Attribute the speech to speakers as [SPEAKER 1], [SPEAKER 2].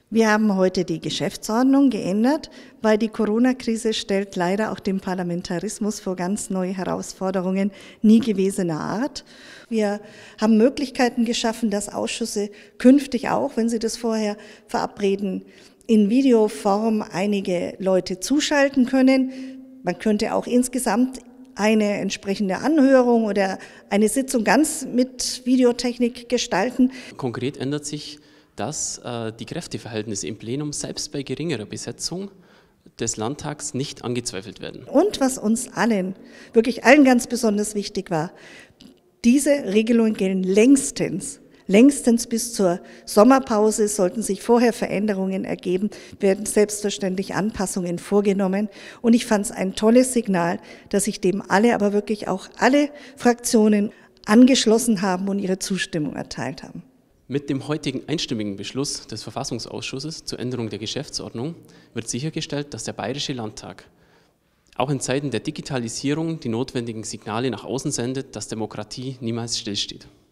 [SPEAKER 1] Wir haben heute die Geschäftsordnung geändert, weil die Corona-Krise stellt leider auch den Parlamentarismus vor ganz neue Herausforderungen nie gewesener Art. Wir haben Möglichkeiten geschaffen, dass Ausschüsse künftig auch, wenn sie das vorher verabreden, in Videoform einige Leute zuschalten können. Man könnte auch insgesamt eine entsprechende Anhörung oder eine Sitzung ganz mit Videotechnik gestalten.
[SPEAKER 2] Konkret ändert sich, dass die Kräfteverhältnisse im Plenum selbst bei geringerer Besetzung des Landtags nicht angezweifelt werden.
[SPEAKER 1] Und was uns allen, wirklich allen ganz besonders wichtig war, diese Regelungen gelten längstens bis zur Sommerpause. Sollten sich vorher Veränderungen ergeben, werden selbstverständlich Anpassungen vorgenommen. Und ich fand es ein tolles Signal, dass sich dem alle, aber wirklich auch alle Fraktionen angeschlossen haben und ihre Zustimmung erteilt haben.
[SPEAKER 2] Mit dem heutigen einstimmigen Beschluss des Verfassungsausschusses zur Änderung der Geschäftsordnung wird sichergestellt, dass der Bayerische Landtag auch in Zeiten der Digitalisierung die notwendigen Signale nach außen sendet, dass Demokratie niemals stillsteht.